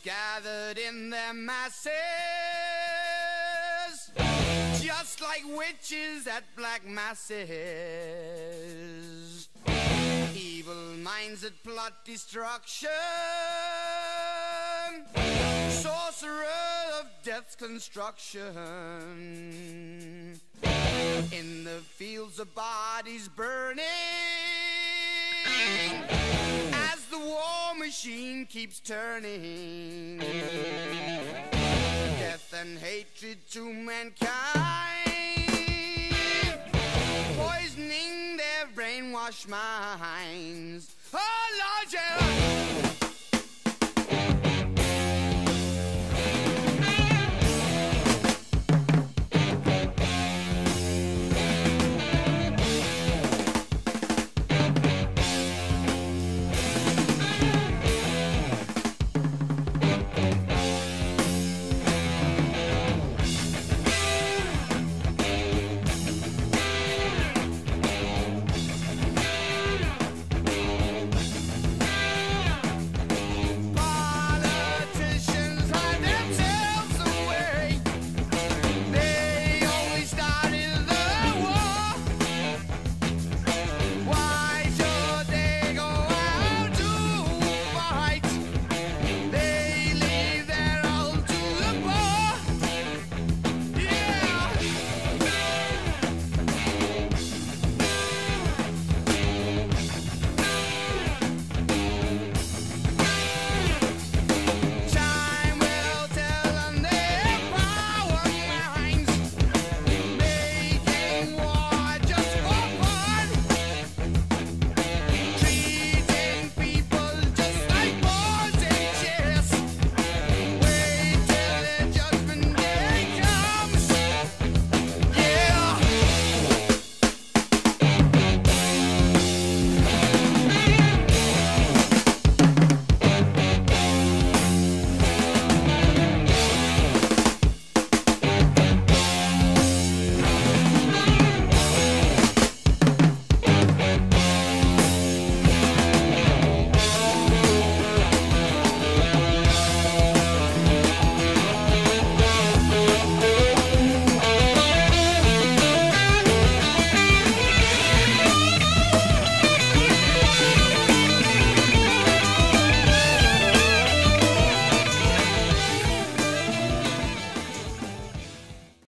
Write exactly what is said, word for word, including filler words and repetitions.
gathered in their masses, just like witches at black masses. Evil minds that plot destruction, sorcerer of death's construction. In the fields of bodies burning, as the war machine keeps turning. Death and hatred to mankind, poisoning their brainwashed minds.